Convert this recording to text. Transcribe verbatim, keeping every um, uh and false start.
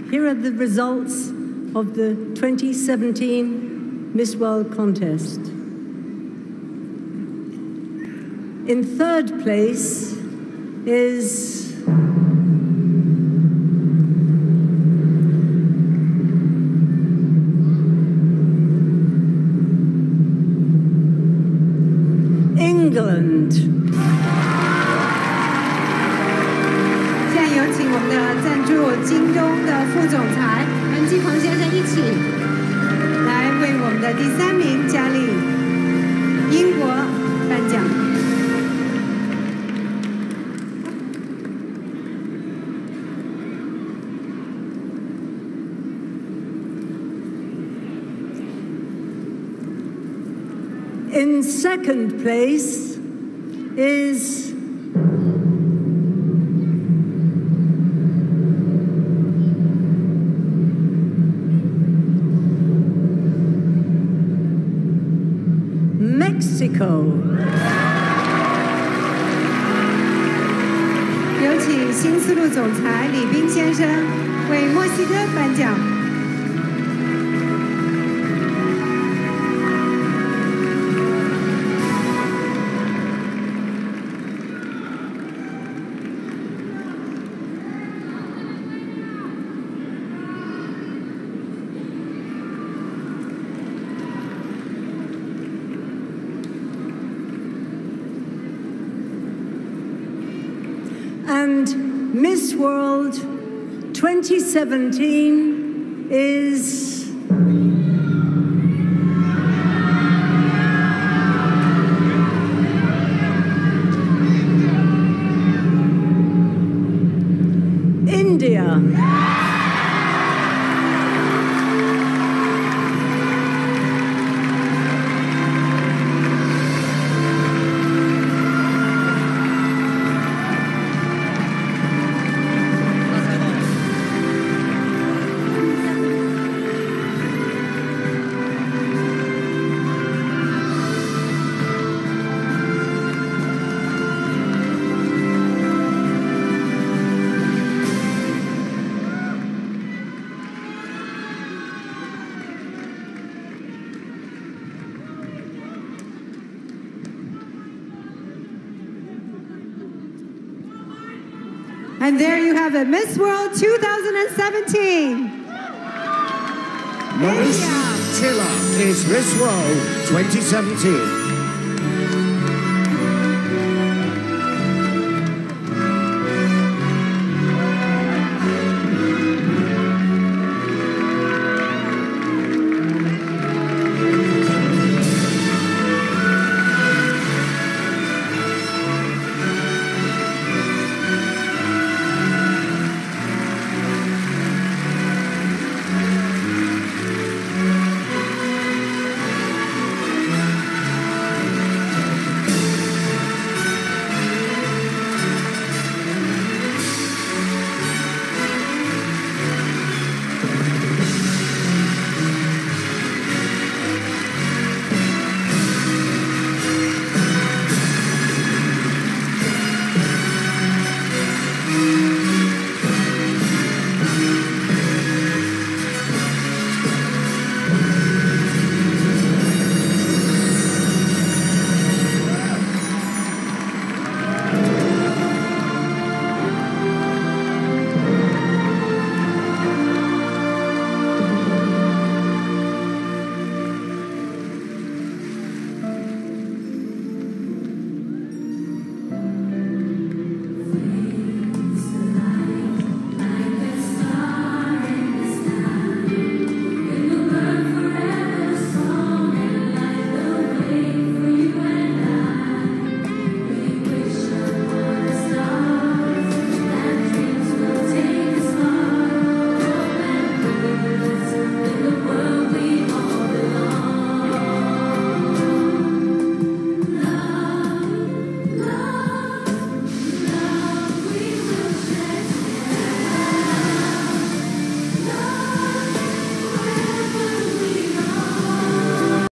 here are the results of the twenty seventeen Miss World contest. In third place is England. 现在有请我们的赞助京东的副总裁韩继鹏先生一起来为我们的第三名佳丽英国颁奖。 In second place is Mexico. 有请新丝路总裁李斌先生为墨西哥颁奖。 And Miss World twenty seventeen is India. And there you have it, Miss World two thousand seventeen. Maurice Tiller is Miss World twenty seventeen.